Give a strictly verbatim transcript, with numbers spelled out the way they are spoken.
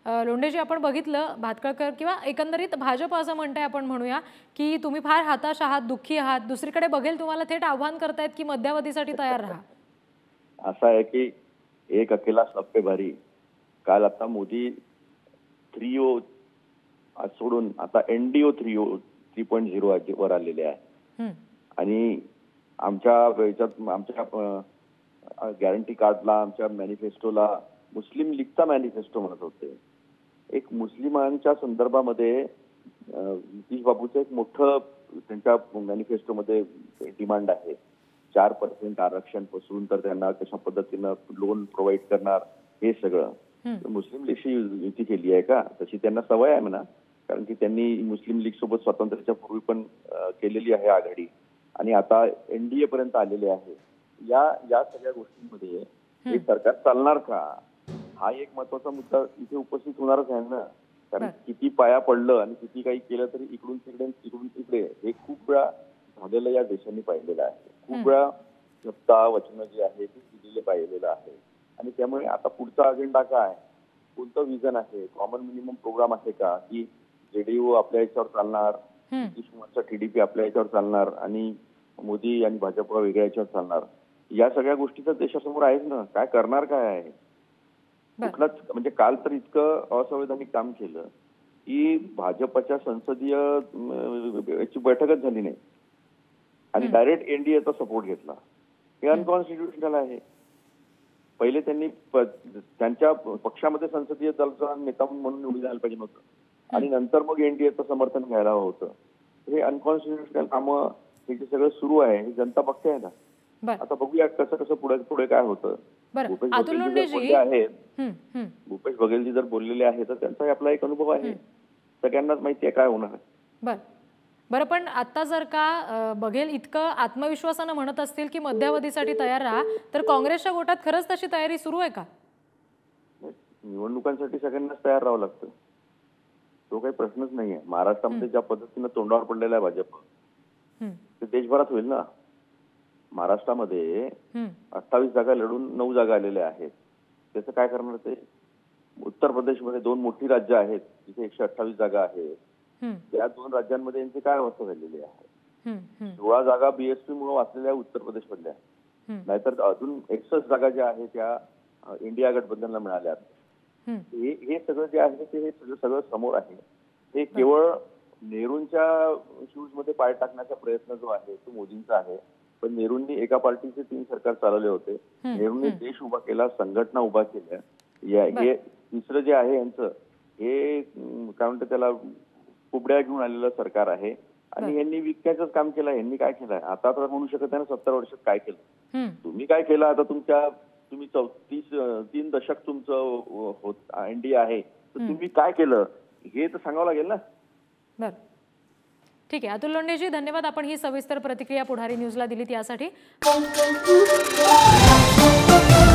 लोंढेजी, आपण बघितलं भातखळकर किंवा एकंदरीत भाजप असं म्हणताय, आपण म्हणूया की तुम्ही फार हताश आहात, दुःखी आहात, दुसरीकडे बघेल तुम्हाला थेट आव्हान करतायत की मध्यावधीसाठी तयार राहा. असं आहे की एक अकेला सब पे भारी. काल आता मोदी थ्री ओ सोडून आता NDO three O three point zero वर आलेले आहे. आणि आमच्या याच्यात आमच्या गॅरंटी कार्डला, आमच्या मॅनिफेस्टोला मुस्लिम लीगचा मॅनिफेस्टो म्हणत होते. एक मुस्लिमांच्या संदर्भामध्ये नितीश बाबूचं एक मोठं त्यांच्या मॅनिफेस्टोमध्ये डिमांड आहे. चार पर्सेंट आरक्षण पासून तर त्यांना कशा पद्धतीनं लोन प्रोव्हाइड करणार हे सगळं. मुस्लिम लीगशी युती केली आहे का? तशी त्यांना सवय आहे म्हणा, कारण की त्यांनी मुस्लिम लीग सोबत स्वातंत्र्याच्या पूर्वी पण केलेली आहे आघाडी आणि आता एनडीए पर्यंत आलेले आहे. या या सगळ्या गोष्टींमध्ये हे सरकार चालणार का, हा एक महत्वाचा मुद्दा इथे उपस्थित होणारच आहे ना. कारण किती पाया पडलं आणि किती काही केलं तरी इकडून तिकडे तिकडून तिकडे हे खूप वेळा झालेलं या देशांनी पाहिलेलं आहे. खूप वेळा सत्ता वचन जे आहे ते दिलेले पाहिलेलं आहे. आणि त्यामुळे आता पुढचा अजेंडा काय, कोणतं विजन आहे, कॉमन मिनिमम प्रोग्राम आहे का, की जेडीयू आपल्या याच्यावर चालणार, नितीश कुमारचा टीडीपी आपल्या याच्यावर चालणार आणि मोदी आणि भाजप वेगळ्या याच्यावर चालणार, या सगळ्या गोष्टी तर देशासमोर आहेत ना. काय करणार काय आहे कुठलाच. म्हणजे काल तर इतकं असंवैधानिक काम केलं की भाजपच्या संसदीय याची बैठकच झाली नाही आणि डायरेक्ट एनडीएचा सपोर्ट घेतला. हे अनकॉन्स्टिट्युशनल आहे. पहिले त्यांनी त्यांच्या पक्षामध्ये संसदीय दलाचा नेता म्हणून निवडून जायला पाहिजे नव्हतं आणि नंतर मग एनडीएचं समर्थन घ्यायला होतं. हे अनकॉन्स्टिट्युशनल कामं हे जे सगळं सुरू आहे हे जनता बघते आहे ना. आता बघूया कसं कसं पुढे पुढे काय होतं. भूपेश बघेल आहेत भूपेश बघेलजी जर बोललेले आहेत तर त्यांचा आपला एक अनुभव आहे, सगळ्यांनाच माहिती आहे काय होणार आहे. बर बरं पण आता जर का बघेल इतकं आत्मविश्वासानं म्हणत असतील की मध्यावधीसाठी तयार राहा, तर काँग्रेसच्या गोटात खरंच तशी तयारी सुरू आहे का? निवडणुकांसाठी सगळ्यांनाच तयार राहावं लागतं, तो काही प्रश्नच नाहीये. महाराष्ट्रामध्ये ज्या पद्धतीनं तोंडावर पडलेला आहे भाजप ते देशभरात होईल ना. महाराष्ट्रामध्ये अठ्ठावीस जागा लढून नऊ जागा आलेल्या आहेत. त्याचं काय करणार ते? उत्तर प्रदेशमध्ये दोन मोठी राज्य आहेत जिथे एकशे अठ्ठावीस जागा आहेत. त्या दोन राज्यांमध्ये यांची काय अवस्था झालेली आहे? सोळा जागा बीएसपी मुळे वाचलेल्या उत्तर प्रदेश मधल्या, नाहीतर अजून एकसष्ट जागा ज्या आहेत त्या इंडिया गठबंधनला मिळाल्या. हे सगळं जे आहे ते सगळं सगळं समोर आहे. हे केवळ नेहरूंच्या शूज मध्ये पाय टाकण्याचा प्रयत्न जो आहे तो मोदींचा आहे. पण नेहरूंनी एका पार्टीचे तीन सरकार चालवले होते. नेहरूंनी देश उभा केला, संघटना उभा केल्या. हे तिसरं जे आहे यांचं हे काय म्हणतात त्याला कुबड्या घेऊन आलेलं सरकार आहे आणि यांनी विकण्याचंच काम केलं. यांनी काय केलंय आता तर म्हणू शकत नाही ना सत्तर वर्षात काय केलं. तुम्ही काय केलं आता तुमच्या तुम्ही चौतीस तीन दशक तुमचं होत एनडीए आहे तर तुम्ही काय केलं हे तर सांगावं लागेल ना. बर ठीक आहे अतुल लोंढेजी, धन्यवाद. आपण ही सविस्तर प्रतिक्रिया पुढारी न्यूजला दिलीत यासाठी.